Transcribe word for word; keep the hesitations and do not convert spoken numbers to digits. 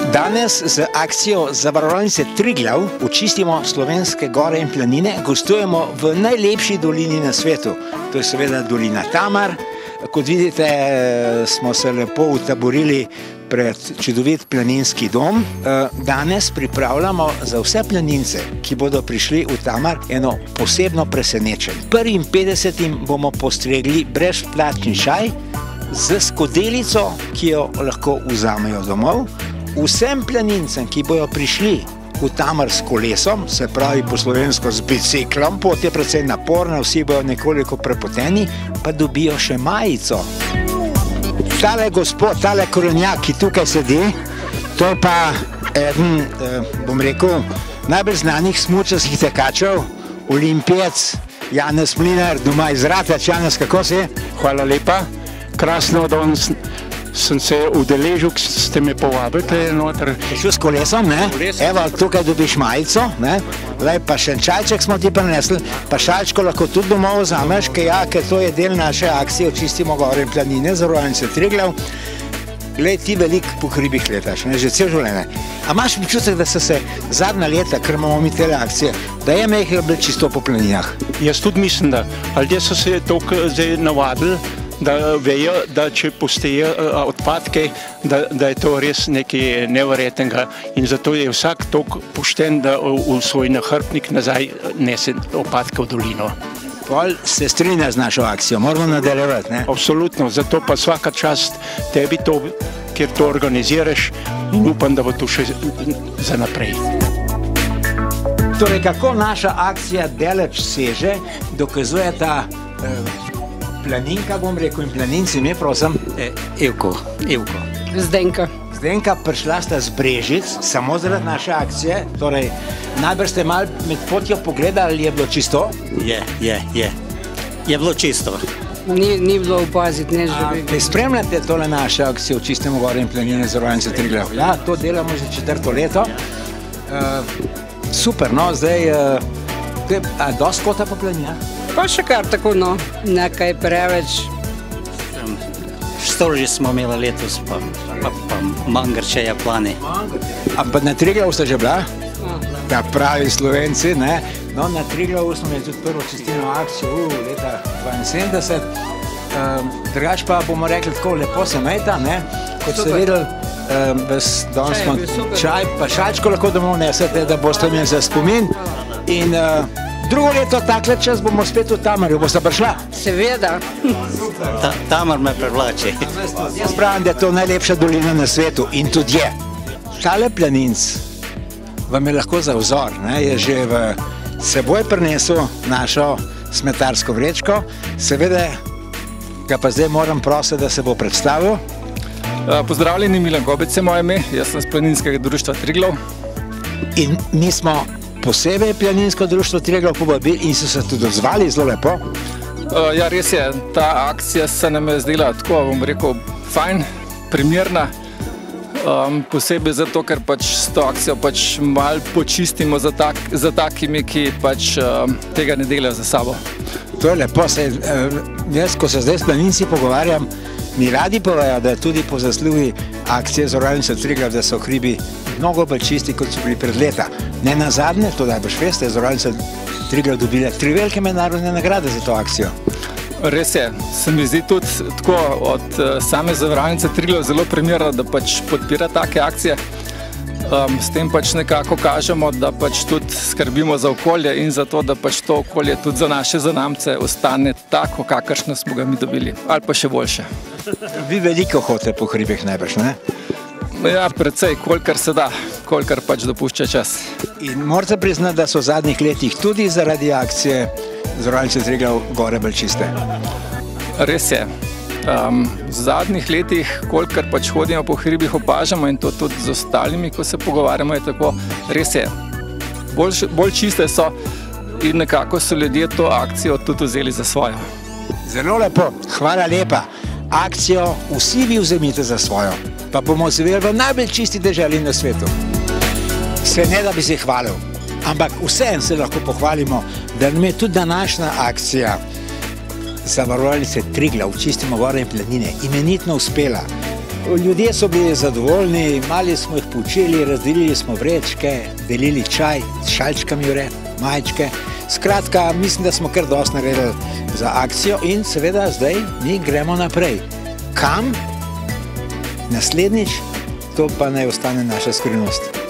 Danes z akcijo Zavarovalnice Triglav očistimo slovenske gore in planine, gostujemo v najlepši dolini na svetu. To je seveda dolina Tamar. Kot vidite, smo se lepo utaborili pred čudovit planinski dom. Danes pripravljamo za vse planince, ki bodo prišli v Tamar, eno posebno presenečenje. Prvim petdesetim bomo postregli brezplačni čaj z skodelico, ki jo lahko vzamejo domov. Vsem planincem, ki bojo prišli v Tamar s kolesom, se pravi po slovensko z biciklom, pot je precej naporna, vsi bojo nekoliko prepoteni, pa dobijo še majico. Tale gospod, tale korenjak, ki tukaj sedi, to je pa eden, bom rekel, najbolj znanih smučarskih tekačev, olimpijec Janez Mlinar, doma iz Rateč. Janez, kako si? Hvala lepa, krasno, da sem se udeležil, ste me povabili noter. Šel s kolesom, ne? Evo, tukaj dobiš majico, ne? Lej, pa še čajček smo ti prinesli, pa šalčko lahko tudi domov vzameš, ker ja, ker to je del naše akcije Očistimo gore in planine, Zavarovalnice Triglav. Glej, ti veliko po hribih letaš, ne? Že cel življenje. A imaš občutek, da so se zadnja leta, ker imamo mi tele akcije, da je mehko bilo čisto po planinah? Jaz tudi mislim, da. Ljudje so se toliko zdaj navadili, da vejo, da če pustijo odpadke, da je to res nekaj neverjetnega in zato je vsak toliko pošten, da v svoj nahrbtnik nazaj nese odpadke v dolino. Pol se strinja z našo akcijo, moramo nadaljevati, ne? Absolutno, zato pa vsaka čast tebi to, ker to organiziraš in upam, da bo to še za naprej. Torej, kako naša akcija daleč seže, dokazuje ta planinka, bom rekel, in planinci, ime, prosim? Evko. Evko. Zdenka. Zdenka, prišla sta z Brežic, samo zaradi naše akcije. Torej, najbrž ste malo med potjo pogledali, ali je bilo čisto? Je, je, je. Je bilo čisto. Ni bilo opaziti, ne že bi. Ne spremljate tole naše akcije Očistimo gore in planine Zavarovalnice Triglav? Ja, to delamo že četrto leto. Super, no, zdaj, a dosti kota po planinah? Pa še kar tako, no, nekaj preveč. Storži smo imeli letos, pa Mangarčeja plani. A pa na Triglavu ste že bila? Ja, pravi Slovenci, ne? No, na Triglavu smo imeli tudi prvo čistilno akcijo v leta dvainsedemdeset. Drugač pa bomo rekli tako, lepo se mejta, ne? Kot ste videli, danes smo čaj, pa šalčko lahko domov nesete, da boste imeli za spomin. In drugo leto takle čas bomo spet v Tamarju. Boste prišla? Seveda. Tamar me privlači. Jaz pravim, da je to najlepša dolina na svetu in tudi je. Tale planinc vam je lahko za vzor, ne? Je že v seboj prinesel našo smetarsko vrečko. Seveda ga pa zdaj moram prositi, da se bo predstavil. Pozdravljeni, Milan Gobec je moje ime, jaz sem z Planinskega društva Triglav. In mi smo posebej Planinsko društvo Triglav povabili in so se tudi odzvali zelo lepo. Ja, res je, ta akcija se nam je zdela tako, bom rekel, fajn, primerna. Posebej zato, ker pač s to akcijo pač malo počistimo za takimi, ki pač tega ne delajo za sabo. To je lepo, jaz, ko se zdaj s planinci pogovarjam, mi radi povejo, da je tudi po zaslugi akcije Zavarovalnice Triglav, da so hribi mnogo bolj čisti, kot so bili pred leta. Ne nazadnje, to najbrž veste, je Zavarovalnica Triglav dobila tri velike mednarodne nagrade za to akcijo. Res je, se mi zdi tudi tako od same Zavarovalnice Triglav zelo primerno, da pač podpira take akcije. S tem pač nekako kažemo, da pač tudi skrbimo za okolje in za to, da pač to okolje tudi za naše zanamce ostane tako, kakršno smo ga mi dobili, ali pa še boljše. Vi veliko hodite po hribih najbrž, ne? Ja, precej, kolikor se da, kolikor pač dopušča čas. In morate priznati, da so v zadnjih letih tudi zaradi akcije Zavarovalnice Triglav gore bolj čiste? Res je. V zadnjih letih, kolikor pač hodimo po hribih, opažamo in to tudi z ostalimi, ko se pogovarjamo, je tako, res je. Bolj čiste so in nekako so ljudje to akcijo tudi vzeli za svojo. Zelo lepo, hvala lepa. Akcijo vsi vi vzemite za svojo, pa bomo živeli v najbolj čisti deželi na svetu. Se ne, da bi se hvalil, ampak vseeno se lahko pohvalimo, da nam je tudi današnja akcija Zavarovalnice Triglav Očistimo gore in planine imenitno uspela. Ljudje so bili zadovoljni, mali smo jih poučili, razdelili smo vrečke, delili čaj, s šalčkami vred, majčke. Skratka, mislim, da smo kar dosti naredili za akcijo in seveda zdaj mi gremo naprej. Kam? Naslednjič? To pa naj ostane naša skrivnost.